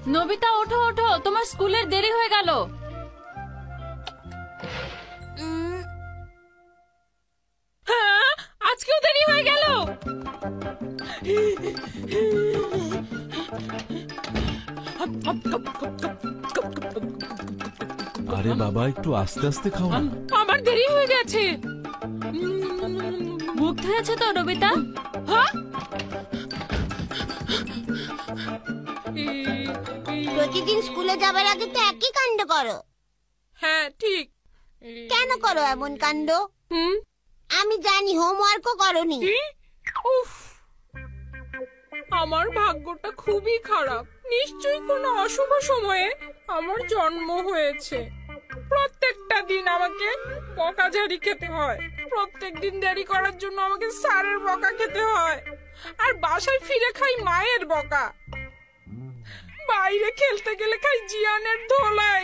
Nobita ওঠো ওঠো, তোমার স্কুলের দেরি হয়ে গেল। হ্যাঁ, আজকেও দেরি হয়ে গেল। আরে বাবা, একটু আস্তে আস্তে খাও না। আমার দেরি হয়ে গেছে। মুখ ধুয়েছে তো নবিতা? হ্যাঁ, প্রতিদিন স্কুলে যাবার আগে তো একই কাণ্ড করো। হ্যাঁ ঠিক। কেন করো এমন কাণ্ড? আমি জানি হোমওয়ার্কও করোনি। উফ, আমার ভাগ্যটা খুবই খারাপ। নিশ্চয়ই কোনো অশুভ সময়ে আমার জন্ম হয়েছে। প্রত্যেকটা দিন আমাকে বকাঝাড়ি খেতে হয়, প্রত্যেক দিন দেরি করার জন্য আমাকে স্যারের বকা খেতে হয়, আর বাসায় ফিরে খাই মায়ের বকা। বাইরে খেলতে গেলে খাই জিয়ানের ধোলাই।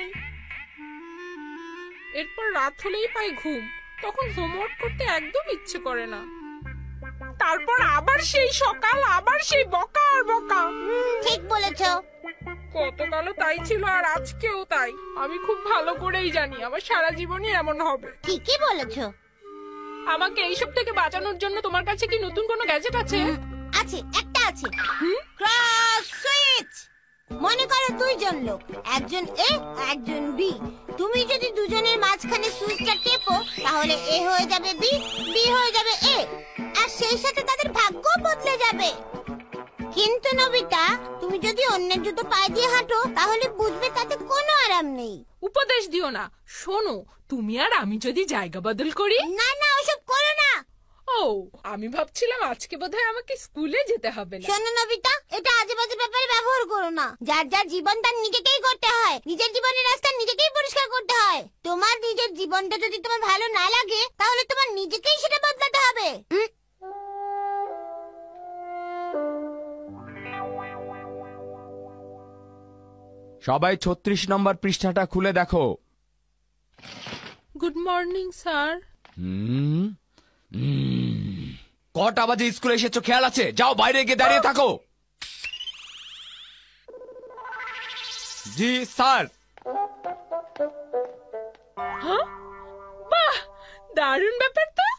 এরপর রাত হলেই পাই ঘুম, তখন হোমওয়ার্ক করতে একদম ইচ্ছে করে না। তারপর আবার সেই সকাল, আবার সেই বকা আর বকা। ঠিক বলেছো। গতকালও তাই ছিল আর আজকেও তাই। আমি খুব ভালো করেই জানি আমার সারা জীবনই এমন হবে। ঠিকই বলেছো। আমাকে এইসব থেকে বাঁচানোর জন্য তোমার কাছে কি নতুন কোনো গ্যাজেট আছে? আছে, একটা আছে। Cross switch. মনে করো দুইজন লোক, একজন এ একজন বি। তুমি যদি দুজনের মাঝখানে সুইচটা টেপো, তাহলে এ হয়ে যাবে বি, বি হয়ে যাবে এ, আর সেই সাথে তাদের ভাগ্য বদলে যাবে। কিন্তু নবিতা, তুমি যদি অন্যের জুতো পায়ে দিয়ে হাঁটো, তাহলে বুঝবে তাতে কোনো আরাম নেই। উপদেশ দিও না। শোনো, তুমি আর আমি যদি জায়গা বদল করি। না না, ওসব করো না। ও, আমি ভাবছিলাম আজকে বোধহয় আমাকে স্কুলে যেতে হবে না। শোনো নবিতা, এটা আজে বাজে ব্যাপারে ব্যবহার করো না। যার যার জীবন তার নিজেকেই করতে হয়। নিজের জীবনের রাস্তা নিজেকেই পরিষ্কার করতে হয়। তোমার নিজের জীবনটা যদি তোমার ভালো না লাগে, তাহলে তোমার নিজেকেই সেটা বদলাতে হবে। সবাই 36 নম্বর পৃষ্ঠাটা খুলে দেখো। Good morning sir. কটা বাজে স্কুলে এসেছো খেয়াল আছে? যাও বাইরে গিয়ে দাঁড়িয়ে থাকো। জি স্যার। হ্যাঁ, বাহ, দারুণ ব্যাপার তো।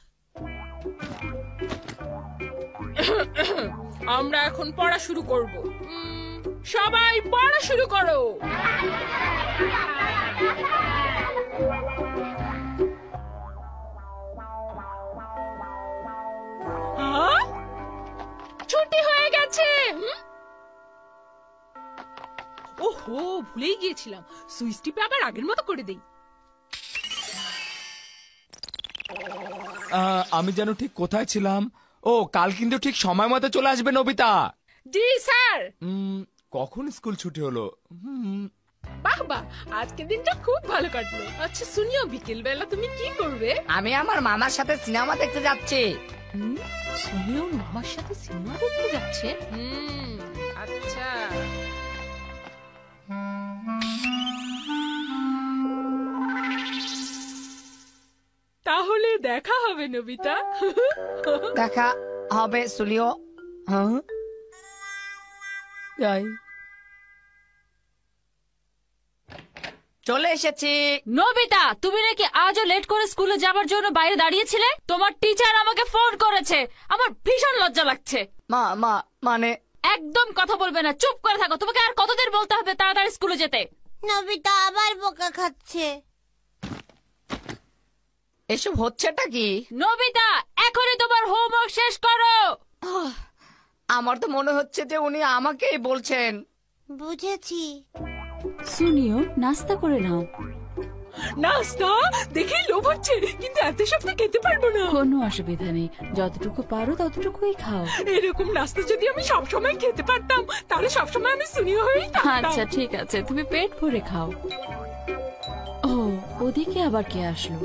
আমরা এখন পড়া শুরু করব। সবাই পড়া শুরু করো। ছুটি হয়ে গেছে। ওহো, ভুলেই গিয়েছিলাম। সুইচ টিপে আবার আগের মতো করে দেই। আমি যেন ঠিক কোথায় ছিলাম? ও, কাল কিন্তু ঠিক সময় মতো চলে আসবে নবিতা। জি স্যার। কখন স্কুল ছুটি হলো? বাহ বাহ, আজকের দিনটা খুব ভালো কাটলো। আচ্ছা শুনিও, বিকেল বেলা তুমি কি করবে? আমি আমার মামার সাথে সিনেমা দেখতে যাচ্ছি। শুনিও মামার সাথে সিনেমা দেখতে যাচ্ছে? আচ্ছা। তাহলে দেখা হবে নবিতা। দেখা হবে সুলিও। যাই, চলে এসেছি। নবিতা, তুমি নাকি আজও লেট করে স্কুলে যাবার জন্য বাইরে দাঁড়িয়েছিলে? তোমার টিচার আমাকে ফোন করেছে। আমার ভীষণ লজ্জা লাগছে। মানে একদম কথা বলবে না, চুপ করে থাকো। তোমাকে আর কতদিন বলতে হবে তাড়াতাড়ি স্কুলে যেতে? নবিতা আবার বোকা খাচ্ছে। এসব হচ্ছেটা কি? নবিতা, এখনই তোমার হোমওয়ার্ক শেষ করো। আমার তো মনে হচ্ছে যে উনি আমাকেই বলছেন। বুঝেছি। শুনিও, নাস্তা করে নাও। নাস্তা দেখেই লোভ হচ্ছে, কিন্তু এত সব তো খেতে পারবো না। কোনো অসুবিধা নেই, যতটুকু পারো ততটুকুই খাও। এরকম নাস্তা যদি আমি সবসময় খেতে পারতাম, তাহলে সবসময় আমি শুনিও হয়েই থাকতাম। আচ্ছা ঠিক আছে, তুমি পেট ভরে খাও। ও, ওদিকে আবার কে আসলো?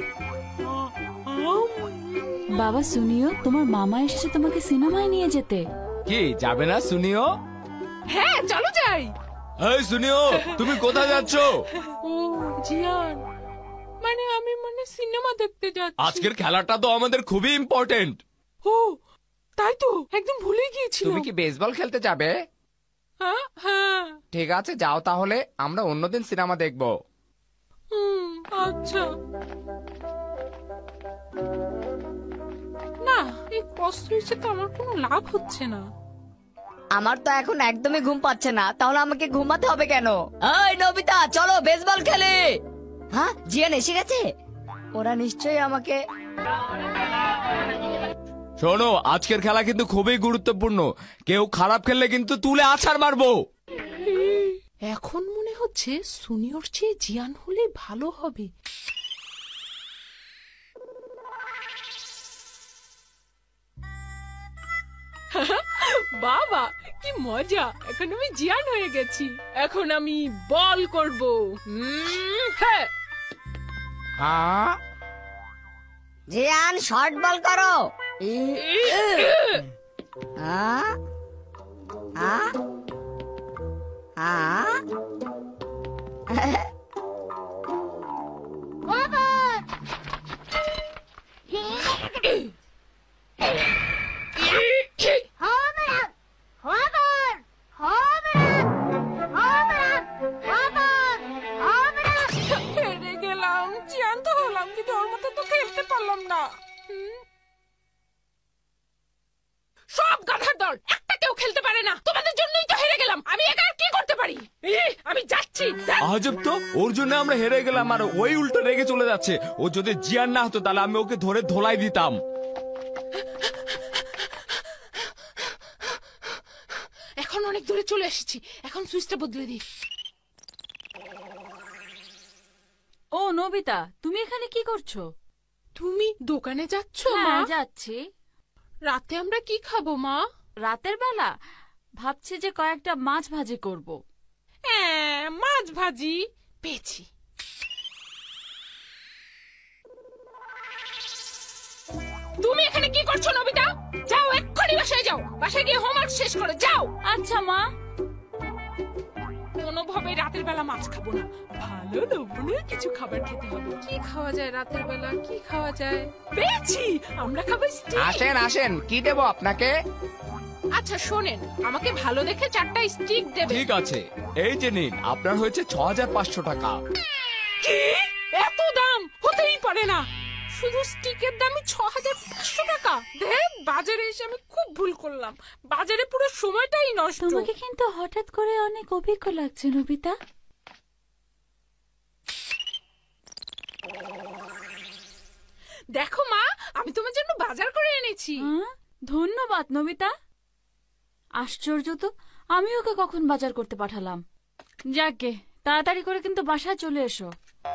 বাবা শুনিও, তোমার মামা এসেছে তোমাকে সিনেমায় নিয়ে যেতে। কি যাবে না শুনিও? হ্যাঁ চলো যাই। এই শুনিও, তুমি কোথায় যাচ্ছ? ও জিয়ান, আমি সিনেমা দেখতে যাচ্ছি। আজকের খেলাটা তো আমাদের খুবই ইম্পর্টেন্ট। ও তাই তো, একদম ভুলে গিয়েছিলাম। তুমি কি বেসবল খেলতে যাবে? হ্যাঁ। ঠিক আছে, যাও তাহলে, আমরা অন্যদিন সিনেমা দেখবো। আচ্ছা। না, এই কষ্ট হচ্ছে তো আমার কোনো লাভ হচ্ছে না। আমার তো এখন একদমই ঘুম পাচ্ছে না, তাহলে আমাকে ঘুমাতে হবে কেন? এই নবিতা, চলো বেসবল খেলি। হ্যাঁ, জিয়ান এসে গেছে। ওরা নিশ্চয়ই আমাকে... শোনো, আজকের খেলা কিন্তু খুবই গুরুত্বপূর্ণ। কেউ খারাপ খেললে কিন্তু তুলে আছাড় মারবো। এখন মনে হচ্ছে সুনিয়র চেয়ে জিয়ান হলে ভালো হবে। বাবা কি মজা, এখন আমি জিয়ান হয়ে গেছি। এখন আমি বল করব। হ্যাঁ। জিয়ান শর্ট বল করো। হ্যাঁ হ্যাঁ হ্যাঁ। হেরে গেলাম, জিয়ান তো হলাম কিন্তু ওর মতো তো খেলতে পারলাম না। সব গাধার দল, একটা কেউ খেলতে পারে না। তোমাদের জন্যই তো হেরে গেলাম। আমি একা আর কি করতে পারি? আমি যাচ্ছি। আজব তো, ওর জন্য আমরা হেরে গেলাম আর ওই উল্টো রেগে চলে যাচ্ছে। ও যদি জিয়ান না হতো তাহলে আমি ওকে ধরে ধোলাই দিতাম। এখন অনেক দূরে চলে এসেছি, এখন সুইচটা বদলে দিই। ও নবিতা, তুমি এখানে কি করছো? তুমি দোকানে যাচ্ছ? মা যাচ্ছি। রাতে আমরা কি খাবো মা? রাতের বেলা ভাবছি যে কয়েকটা মাছ ভাজি করব। মাছ ভাজি পেয়েছি। তুমি এখানে কি করছো নবিতা? যাও এক্ষুনি বাসায় যাও, বাসায় গিয়ে হোমওয়ার্ক শেষ করে যাও। আচ্ছা মা। কোনোভাবে রাতের বেলা মাছ খাবো না, ভালো লবণের কিছু খাবার খেতে হবে। কি খাওয়া যায় রাতের বেলা? কি খাওয়া যায়? পেয়েছি, আমরা খাবো স্টিক। আসেন আসেন, কি দেবো আপনাকে? আচ্ছা শোনেন, আমাকে ভালো দেখে 4টা স্টিক দেবে। ঠিক আছে, এই যে নিন, আপনার হয়েছে 6500 টাকা। কি? এত দাম হতেই পারে না। শুধু স্টিকের দামই 6500 টাকা? দেখ, বাজারে এসে আমি খুব ভুল করলাম। বাজারে পুরো সময়টাই নষ্ট। তোমাকে কিন্তু হঠাৎ করে অনেক অভিজ্ঞ লাগছে নবিতা। দেখো মা, আমি তোমার জন্য বাজার করে এনেছি। ধন্যবাদ নবিতা। আশ্চর্য তো, আমি ওকে কখন বাজার করতে পাঠালাম। যাকে, তাড়াতাড়ি করে কিন্তু বাসায় চলে এসো।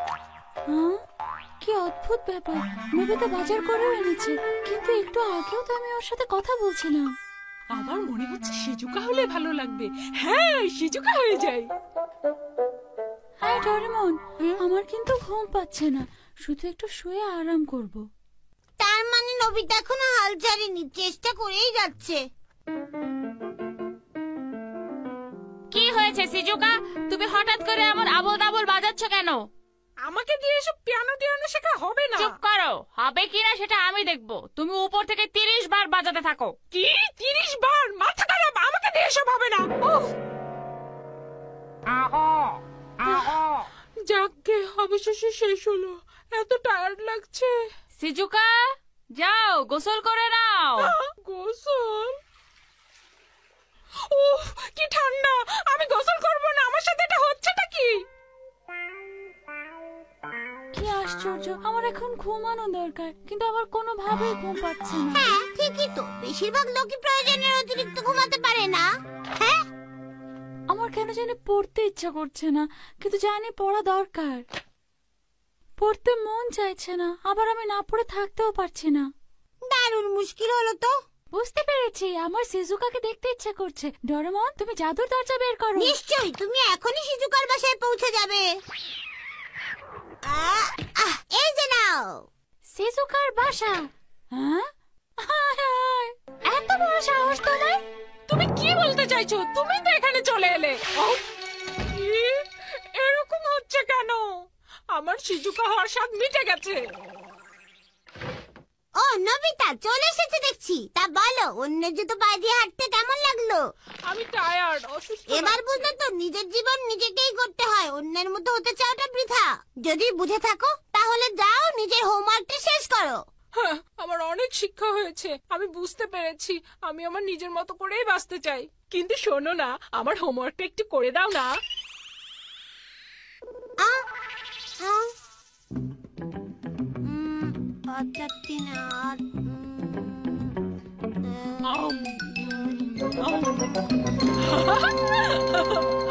কি অদ্ভুত ব্যাপার, নবিতা বাজার করেও এনেছে, কিন্তু একটু আগেও তো আমি ওর সাথে কথা বলছিলাম। আমার মনে হচ্ছে শিজুকা হলে ভালো লাগবে। হ্যাঁ, শিজুকা হয়ে যায়। হ্যাঁ ডোরেমন, আমার কিন্তু ঘুম পাচ্ছে না, শুধু একটু শুয়ে আরাম করব। তার মানে নবিতা এখনো হাল ছাড়েনি, চেষ্টা করেই যাচ্ছে। কি হয়েছে শিজুকা, তুমি হঠাৎ করে এমন আবোল তাবোল বাজাচ্ছ কেন? আমাকে দিয়ে এসব পিয়ানো টিয়ানো শেখা হবে না। চুপ করো, হবে কিনা সেটা আমি দেখবো। তুমি উপর থেকে 30 বার বাজাতে থাকো। কি 30 বার? মাথা খারাপ, আমাকে দিয়ে এসব হবে না। যাকে, অবশেষে শেষ হলো। এত টায়ার্ড লাগছে। শিজুকা, যাও গোসল করে নাও। গোসল? উফ, কি ঠান্ডা! আমি গোসল করব না, আমার সাথে এটা হচ্ছেটা কি? কি আশ্চর্য, আমার এখন ঘুমানো দরকার, কিন্তু আমার কোনোভাবেই ঘুম পাচ্ছে না। হ্যাঁ ঠিকই তো, বেশিরভাগ লোকই প্রয়োজনের অতিরিক্ত ঘুমাতে পারে না। হ্যাঁ, আমার কেন জানি পড়তে ইচ্ছা করছে না, কিন্তু জানি পড়া দরকার। পড়তে মন চাইছে না, আবার আমি না পড়ে থাকতেও পারছি না। দারুণ মুশকিল হলো তো। বুঝতে পেরেছি, আমার শিজুকাকে দেখতে ইচ্ছা করছে। ডোরেমন, তুমি জাদুর দরজা বের করো। নিশ্চয়ই, তুমি এখনই শিজুকার বাসায় পৌঁছে যাবে। এই যে নাও। শিজুকার বাসা? হ্যাঁ, এত বড় সাহস তোমার! তুমি কি বলতে চাইছো? তুমি তো এখানে চলে এলে। এরকম হচ্ছে কেন? আমার শিজুকা হওয়ার স্বাদ মিটে গেছে। ও নবিতা চলে এসেছে দেখছি। তা বলো, অন্যের জুতো পায়ে দিয়ে হাঁটতে কেমন লাগলো? আমি টায়ার্ড, অসুস্থ। এবার বুঝলে তো, নিজের জীবন নিজেকেই করতে হয়, অন্যের মতো হতে চাওটা বৃথা। যদি বুঝে থাকো তাহলে যাও নিজের হোমওয়ার্কটা শেষ করো। হ্যাঁ, আমার অনেক শিক্ষা হয়েছে, আমি বুঝতে পেরেছি আমি আমার নিজের মতো করেই বাঁচতে চাই। কিন্তু শোনো না, আমার হোমওয়ার্কটা একটু করে দাও না। আর